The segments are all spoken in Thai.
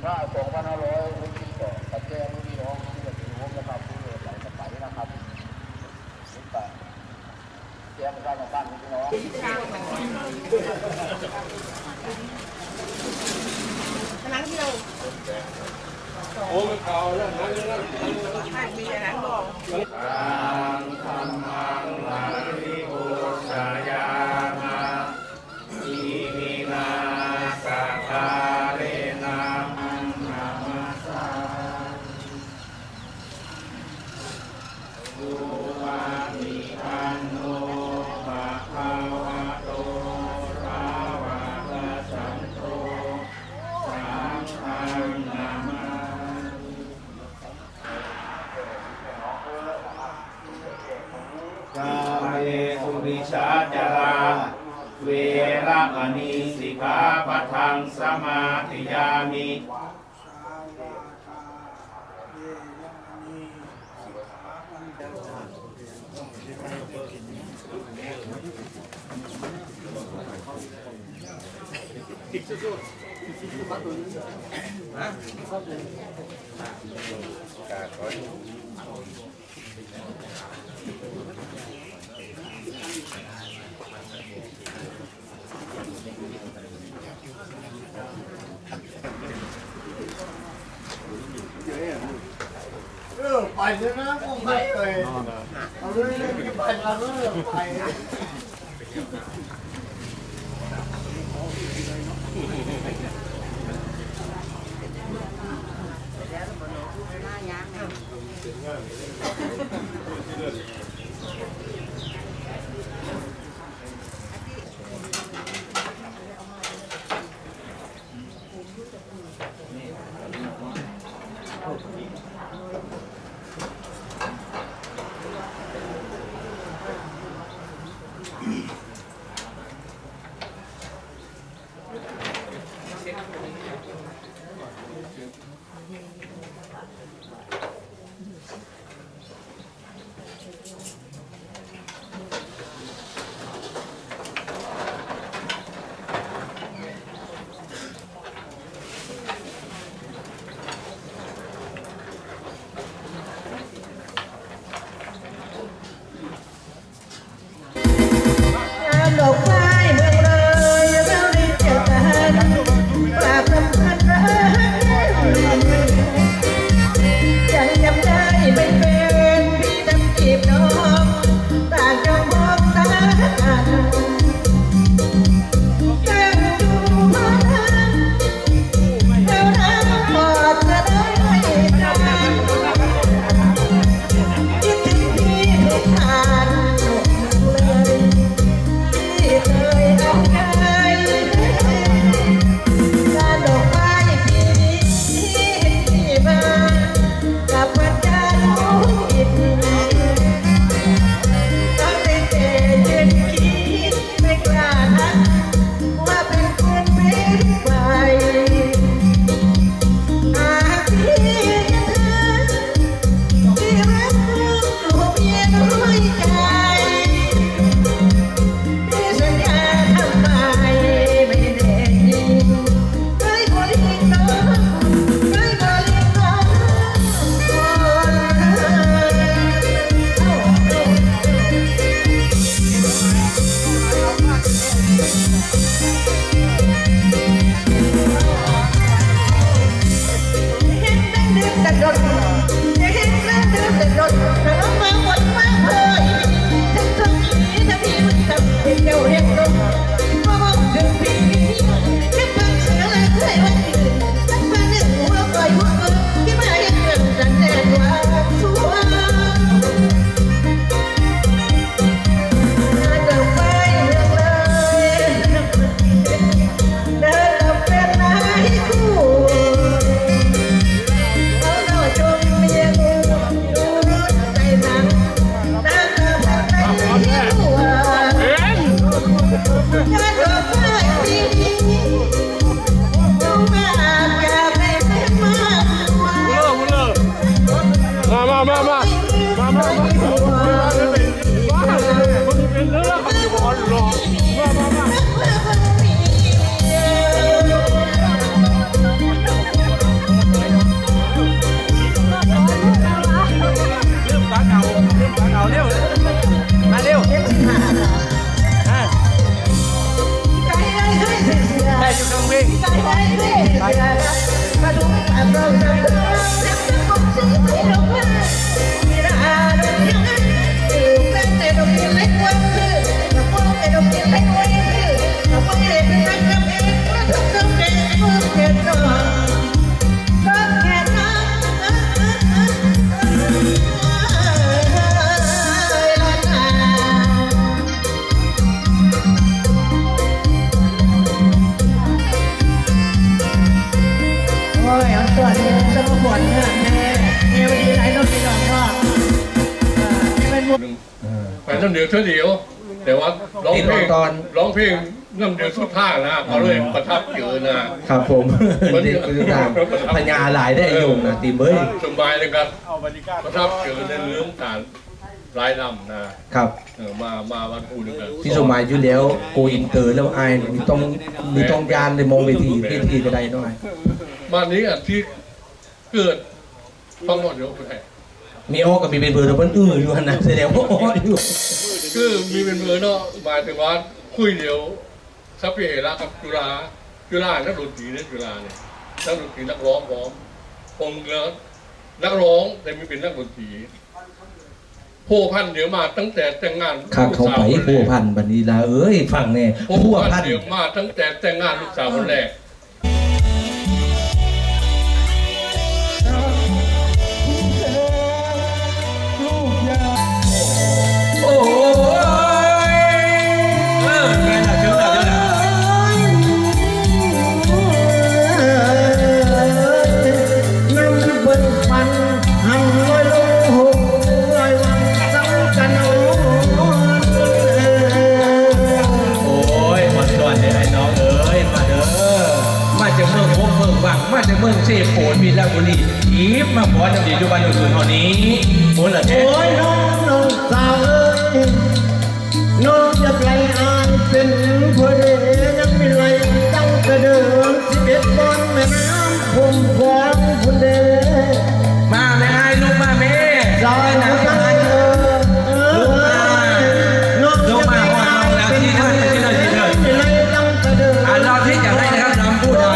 ถ้า2,500รุ่นที่ต่อปัจเจกรุ่นที่น้องที่จะถือว่านะครับผู้เรียนหลายสมัยนะครับรุ่นแบบแจ้งการต่างๆพี่น้องคณะที่เราโอ้ไม่เก่าแล้วนั่นมีอะไรบอกธรรมังลาลิโกสายามาอิมินาสกาเลนะนามาสาสุปาณิปันโนภะคะวะโตสาวกสังโฆสังฆังนามากาเมสุวิชาจาราเวรมณีสิกขาปะทังสมาธิยามิไปเลยนะผมไปเลยเอาเรื่องนี้ไปแล้วเรื่องไปอยู่ตรงวิ่งไปน้ำเดียวเท่าเดียวแต่ว่าร้องเพลงน้ำเดียวสุดท่านะเขาเลยประทับเยอะนะครับผมเด็กคือตามปัญญาหลายได้อยู่นะตีเบ้ยสบายเลยครับประทับเยอะในเรื่องการรายนำนะครับมาวันพูดกันพี่สมัยอยู่แล้วโกอินเตอร์แล้วไอ้มีต้องยานในมองเวทีก็ได้ด้วยบ้านนี้อ่ะที่เกิดฟังหมดเดี๋ยวไปมีอ้อกับมีเป็นเบอร์แล้วเพิ่นอยู่นะแสดงว่าอ้ออยู่คือมีเป็นเบอร์เนาะหมายถึงว่าคุยเดียวซับเปเหระกับจุฬานักดนตรีเนี่ยจุฬาเนี่ยนักดนตรีนักร้องพร้อมผมก็นักร้องแต่ไม่เป็นนักดนตรีโพพันเดี๋ยวมาตั้งแต่แต่งงานข้าเขาไปโพพันบันนี้ละเอ้ยฟังแน่โพพันเดี๋ยวมาตั้งแต่แต่งงานลูกสาวคนแรกมาจากเมืองเซโปนมีลาบุรีอีฟมาพอจะอยู่บ้านอยู่เท่านี้โอ้ละเจ้โอ้ยน้องสาวเอ้ยน้องจะไกลอ่านเป็นเพื่อเดยังมีไหลตั้งแต่เดิม11 บอนแม่น้ำพุ่มพวงพุ่นเดมาแม่ไอ้ลูกมาแม่ซอยหนังกันลูกมาลูกมาว่าน้องแล้วที่เถิดเราที่จะให้นะครับน้องผู้ใด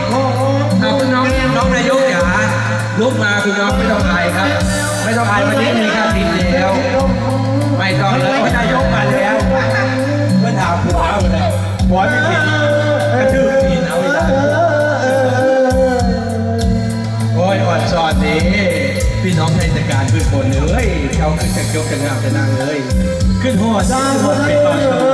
น้องนายกจ๋าลุกมาคุณน้องไม่ต้องอายครับไม่ต้องอายวันนี้มีค่าติดแล้วไม่ต้องเลยนายกมาแล้วเมื่อถามผัวเลยผัวไม่ผิดกระดื้อผิดเอาอีกแล้วโอ้ยอ่อนซอนนี้พี่น้องในจักรขึ้นบนเลยเขาขึ้นจากยกจากงามจะนั่งเลยขึ้นหัวเป็นตอน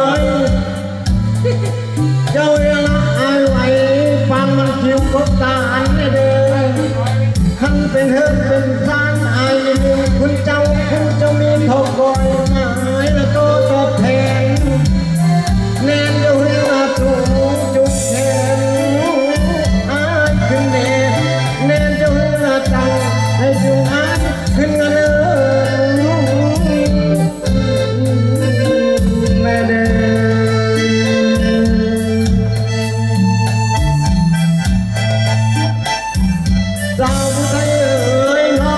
เจ้าเรื่องอะไรฟังมันคิวกบตาอันเดิมขันเป็นเฮิร์นเป็นซานไอคุณเจ้ามีทองคอยหมายและโตตอบแทนแน่นเดียวเรื่องถูกจุดแทนอายขึ้นแน่แน่นเดียวเรื่องตังให้จุงอายขึ้นเงินแม่เด้สาวผู้ไทยเอ๋ยน้อ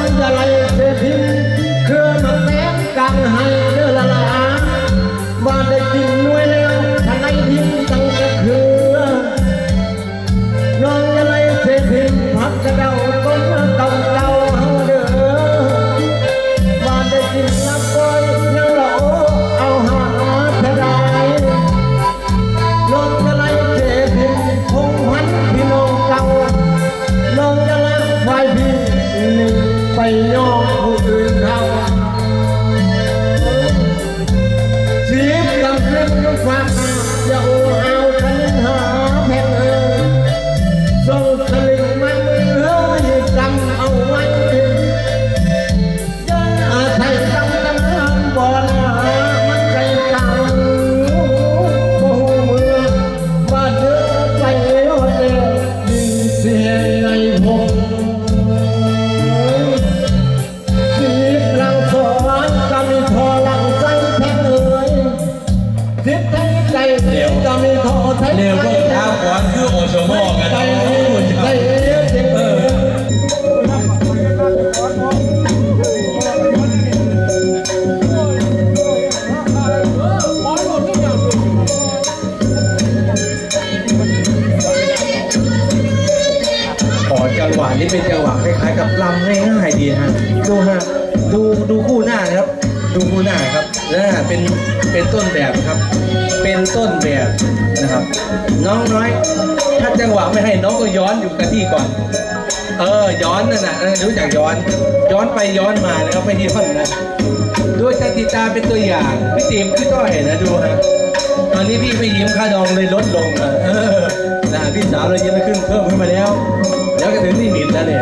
นี้เป็นจังหวะคล้ายๆกับลำง่ายๆดีฮะดูฮะดูคู่หน้านะครับดูคู่หน้าครับเป็นต้นแบบครับเป็นต้นแบบนะครับน้องน้อยถ้าจังหวะไม่ให้น้องก็ย้อนอยู่กับที่ก่อนย้อนนั่นน่ะรู้จักย้อนไปย้อนมานะครับไม่ที่ท่อนนะด้วยการติดตามเป็นตัวอย่างพี่ติ๋มพี่ต้อยนะดูฮะตอนนี้พี่ไม่ยิ้มค่าดองเลยลดลงนะพี่สาวเลยยิ้มขึ้นเพิ่มขึ้นมาแล้วก็ถึงที่หมิ่นแล้วเนี่ย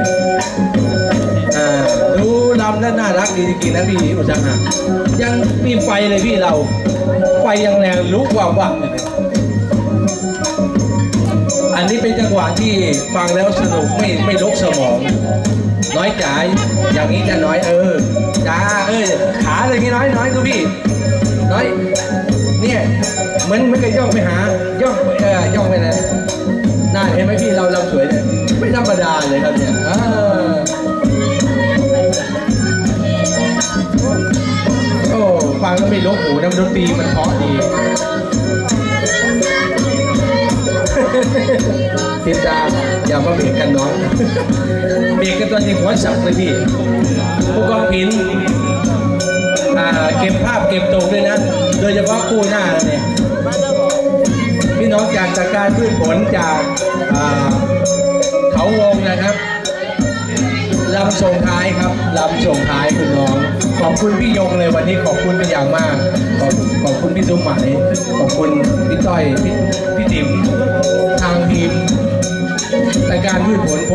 ดูลำน่ารักดีจริงๆนะพี่อุตสาหะยังมีไฟเลยพี่เราไฟยังแรงลุกว่างอันนี้เป็นจังหวะที่ฟังแล้วสนุกไม่ลกสมองน้อยจ๋าอย่างนี้จะน้อยจ้าขาเลยพี่น้อยดูพี่น้อยเนี่ยเหมือนไม่เคยย่องไปหาย่องไปเลยน่าเห็นไหมพี่เราสวยเนี่ยไม่ธรรมดาเลยครับเนี่ยโอ้ฟังแล้วไม่ลกหูนะดนตรีมันเพราะดีติดตามอย่ามาเบรกกันน้องเบรกกันตอนนี้หัวสับเลยพี่ผู้กองผินเก็บภาพเก็บตรงด้วยนะโดยเฉพาะคู่หน้าเนี่ยพี่น้องจากการพืชผลจากเขาวงนะครับลำส่งท้ายครับลำส่งท้ายคุณน้องขอบคุณพี่ยงเลยวันนี้ขอบคุณเป็นอย่างมากขอบคุณพี่สมหมายขอบคุณพี่ต้อยพี่ติ๋มทางทีมรายการพืชผล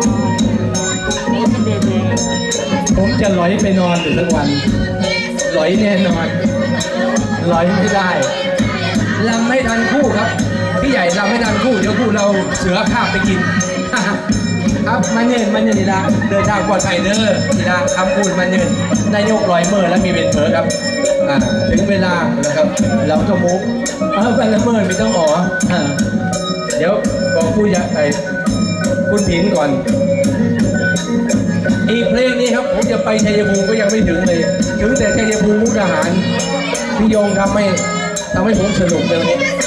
ผมจะลอยไปนอนอยู่ทั้งวันลอยแน่นอนลอยไม่ได้ลำไม่ทันคู่ครับพี่ใหญ่ลำไม่ทันคู่เดี๋ยวคู่เราเสือข้าไปกินครับมันเนินนี่ละเดินทางปลอดภัยเด้อนี่ละคำพูดมันเนินนายกลอยเมื่อแล้วมีเป็นเผอครับถึงเวลานะครับเราก็มุกวันละเมื่อไม่ต้องเดี๋ยวบอกผู้ใหญ่คุณผินก่อนอีกเพลงนี้ครับผมจะไปชัยภูมิก็ยังไม่ถึงเลยถึงแต่ชัยภูมิมุกดาหารพี่ยงทำให้ผมสนุกเลยวันนี้